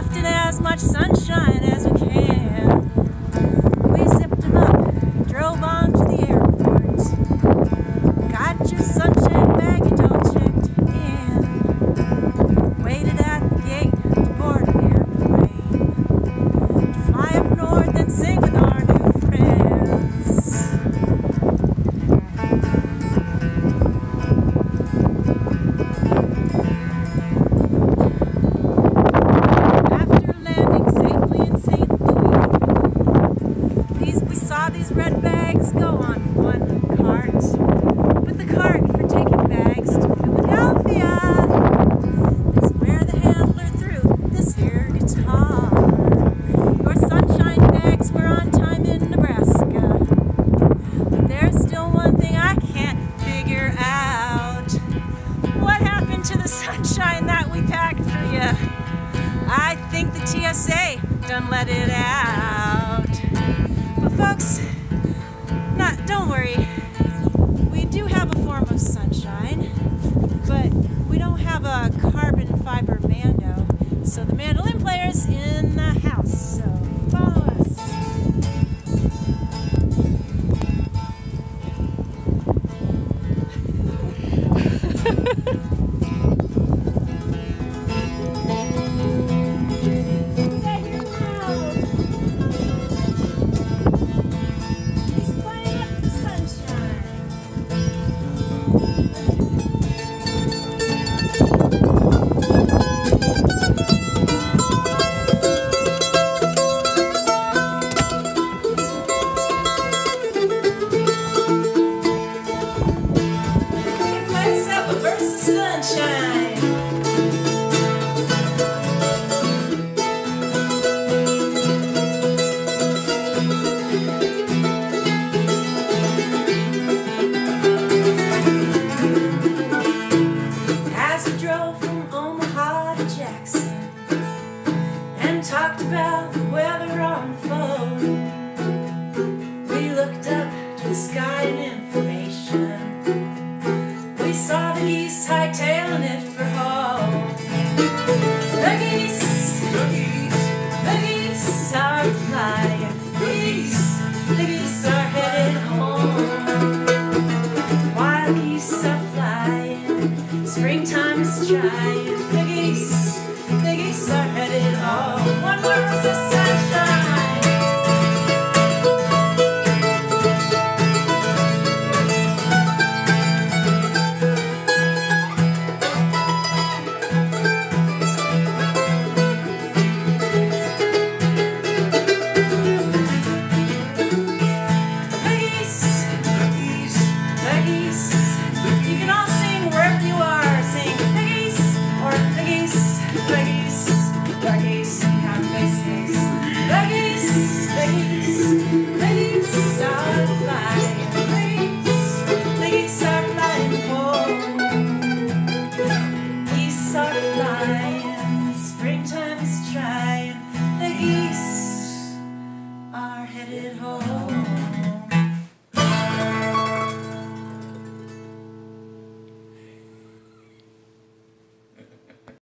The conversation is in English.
stuffed in as much sunshine as we can. We zipped them up, drove on to the airport. Got your sunshine baggage all checked in. Waited at the gate to board an airplane, to fly up north and sing with our new friends. After landing safely in St. Louis, we saw these red bags go on one cart. But the cart for taking bags to Philadelphia is where the handler threw this here guitar. Your sunshine bags were on time in Nebraska, but there's still one thing I can't figure out. What happened to the sunshine that we packed for you? I think the TSA done let it out. But folks, don't worry. We do have a form of sunshine, but we don't have a carbon fiber mando. So the mandolin player's in the house, so follow us. He's playing up the sunshine. Flex up a burst of sunshine. As we drove from Omaha to Jackson and talked about the weather on the phone, we looked up to the sky and information. We saw the geese hightailing it for home. The geese are flying. The geese are headed home. Wild geese are flying. Springtime is trying. The geese are headed home. One more rose of sunshine. You can all sing wherever you are. Sing the geese, or the geese, the geese, the geese.